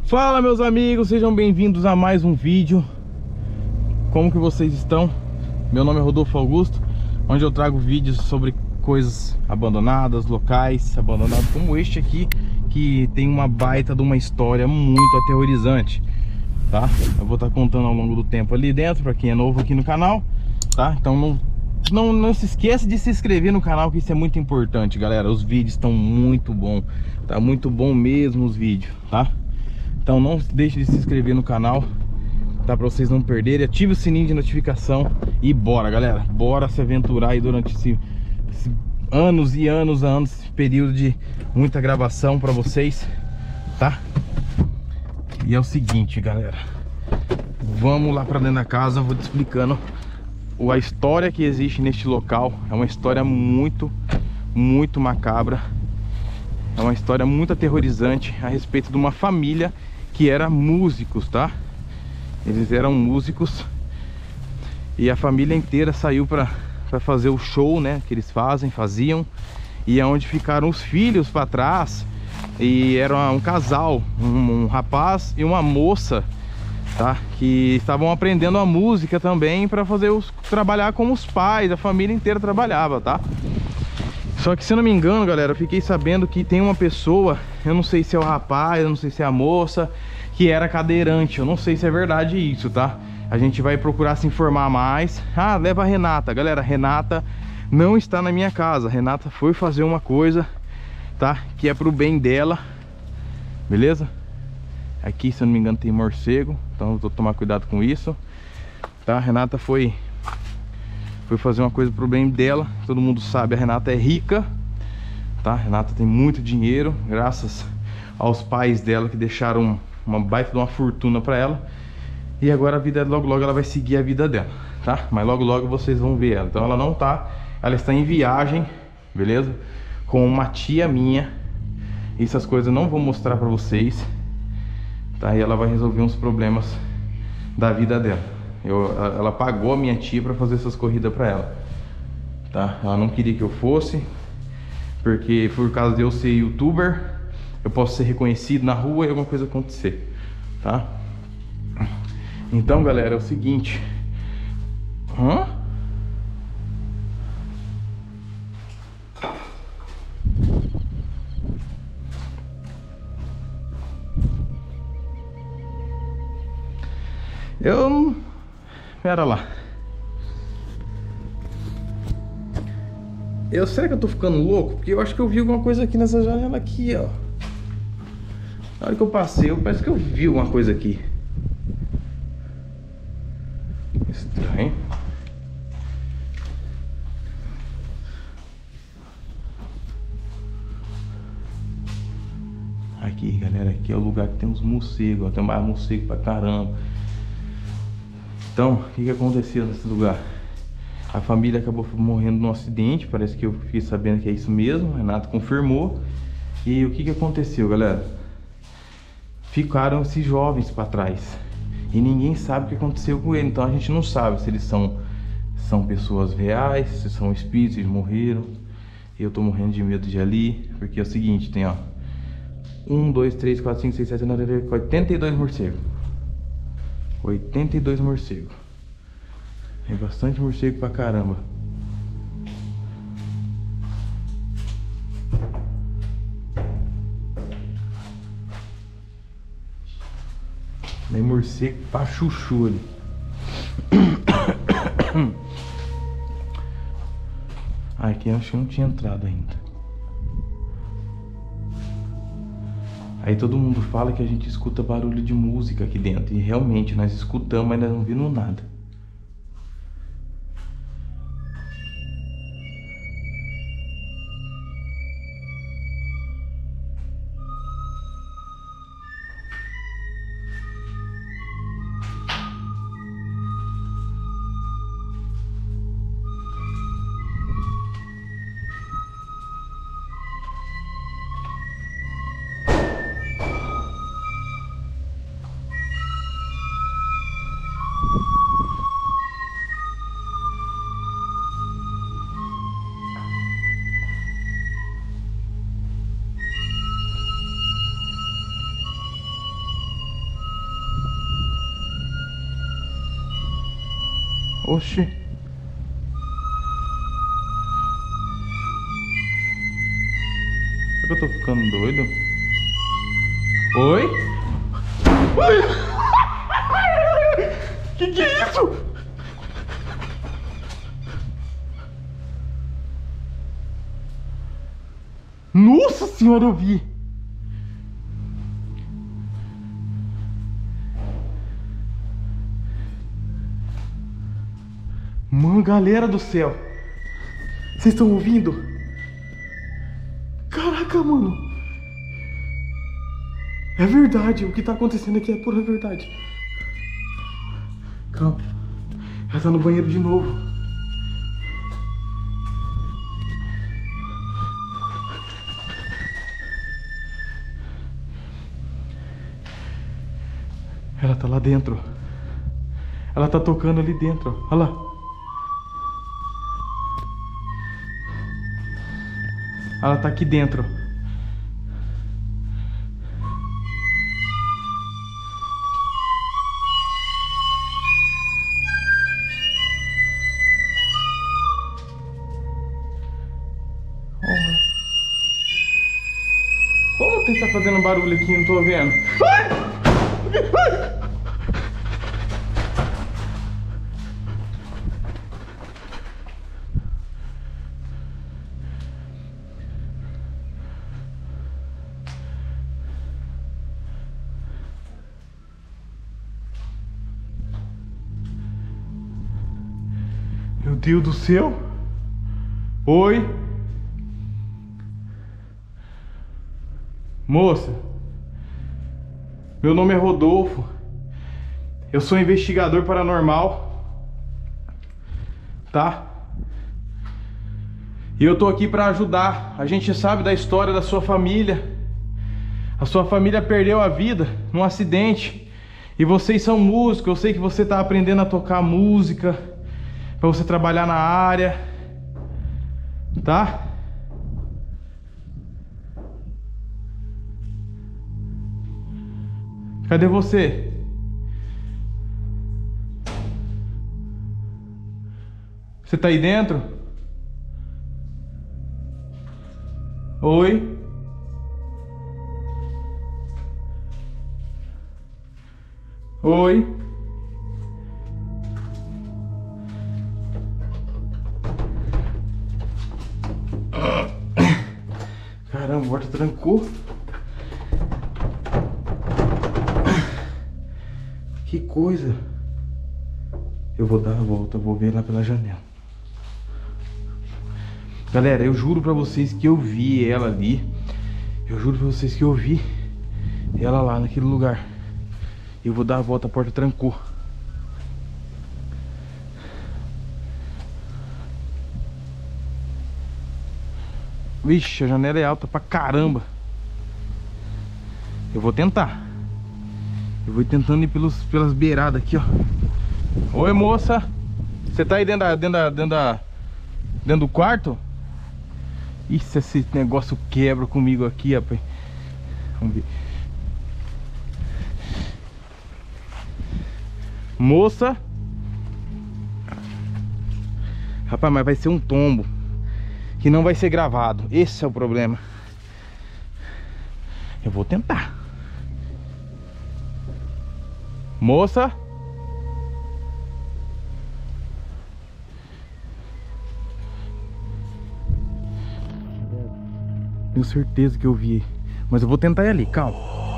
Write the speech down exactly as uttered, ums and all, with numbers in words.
Fala, meus amigos, sejam bem-vindos a mais um vídeo. Como que vocês estão? Meu nome é Rodolfo Augusto, onde eu trago vídeos sobre coisas abandonadas, locais abandonados como este aqui, que tem uma baita de uma história muito aterrorizante, tá? Eu vou estar contando ao longo do tempo ali dentro, para quem é novo aqui no canal, tá? Então não, não, não se esqueça de se inscrever no canal, que isso é muito importante, galera. Os vídeos estão muito bom, tá muito bom mesmo os vídeos, tá? Então não deixe de se inscrever no canal, tá? Pra vocês não perderem. Ative o sininho de notificação e bora, galera. Bora se aventurar aí durante esse, esse anos e anos, anos, esse período de muita gravação pra vocês, tá? E é o seguinte, galera. Vamos lá pra dentro da casa, eu vou te explicando a história que existe neste local. É uma história muito, muito macabra. É uma história muito aterrorizante a respeito de uma família que era músicos, tá? Eles eram músicos e a família inteira saiu para para fazer o show, né? Que eles fazem, faziam. E é onde ficaram os filhos para trás. E era um casal, um, um rapaz e uma moça, tá? Que estavam aprendendo a música também para fazer os trabalhar como os pais, a família inteira trabalhava, tá? Só que, se eu não me engano, galera, eu fiquei sabendo que tem uma pessoa, eu não sei se é o rapaz, eu não sei se é a moça, que era cadeirante. Eu não sei se é verdade isso, tá? A gente vai procurar se informar mais. Ah, leva a Renata. Galera, a Renata não está na minha casa. A Renata foi fazer uma coisa, tá? Que é pro bem dela. Beleza? Aqui, se eu não me engano, tem morcego. Então eu vou tomar cuidado com isso, tá? A Renata foi... Foi fazer uma coisa pro bem dela. Todo mundo sabe, a Renata é rica, tá? A Renata tem muito dinheiro, graças aos pais dela, que deixaram uma baita de uma fortuna pra ela. E agora a vida, logo logo ela vai seguir a vida dela, tá? Mas logo logo vocês vão ver ela. Então ela não tá, ela está em viagem, beleza? Com uma tia minha. Essas coisas eu não vou mostrar pra vocês, tá? E ela vai resolver uns problemas da vida dela. Eu, ela pagou a minha tia para fazer essas corridas para ela, tá? Ela não queria que eu fosse, porque por causa de eu ser youtuber, eu posso ser reconhecido na rua e alguma coisa acontecer, tá? Então, galera, é o seguinte. Hã? Eu não... Pera lá. Eu, será que eu tô ficando louco? Porque eu acho que eu vi alguma coisa aqui nessa janela aqui, ó. Na hora que eu passei, eu parece que eu vi alguma coisa aqui. Estranho. Aqui, galera, aqui é o lugar que tem uns morcegos, ó. Tem mais morcego pra caramba. Então, o que que aconteceu nesse lugar? A família acabou morrendo num acidente, parece que eu fiquei sabendo que é isso mesmo, a Renata confirmou. E o que que aconteceu, galera? Ficaram esses jovens para trás e ninguém sabe o que aconteceu com eles. Então a gente não sabe se eles são, são pessoas reais, se são espíritos, eles morreram. Eu tô morrendo de medo de ir ali, porque é o seguinte, tem ó um, dois, três, quatro, cinco, seis, sete, nove, dez, oitenta e dois morcegos. oitenta e dois morcegos. É bastante morcego pra caramba. Tem morcego pra chuchu ali. Aqui eu acho que não tinha entrado ainda. Aí todo mundo fala que a gente escuta barulho de música aqui dentro. E realmente nós escutamos, mas nós não vimos nada. Oxi. Será que eu tô ficando doido? Oi? Oi? Que que é isso? Nossa senhora, eu vi. Mano, galera do céu, vocês estão ouvindo? Caraca, mano. É verdade, o que tá acontecendo aqui é pura verdade. Calma. Ela tá no banheiro de novo. Ela tá lá dentro. Ela tá tocando ali dentro, olha lá. Ela tá aqui dentro. Como que tá fazendo barulho aqui? Não tô vendo. Ai! Ai! Meu Deus do céu. Oi. Moça, meu nome é Rodolfo. Eu sou investigador paranormal, tá? E eu tô aqui pra ajudar. A gente sabe da história da sua família. A sua família perdeu a vida num acidente. E vocês são músicos. Eu sei que você tá aprendendo a tocar música pra você trabalhar na área, tá? Cadê você? Você tá aí dentro? Oi? Oi? Caramba, a porta trancou. Que coisa. Eu vou dar a volta, eu vou ver lá pela janela. Galera, eu juro pra vocês que eu vi ela ali. Eu juro pra vocês que eu vi ela lá naquele lugar. Eu vou dar a volta, a porta trancou. Vixe, a janela é alta pra caramba. Eu vou tentar. Eu vou tentando ir pelos, pelas beiradas aqui, ó. Oi, moça. Você tá aí dentro da, dentro da, dentro da, dentro do quarto? Ixi, esse negócio quebra comigo aqui, rapaz. Vamos ver. Moça. Rapaz, mas vai ser um tombo que não vai ser gravado. Esse é o problema. Eu vou tentar. Moça. Tenho certeza que eu vi. Mas eu vou tentar ir ali, calma.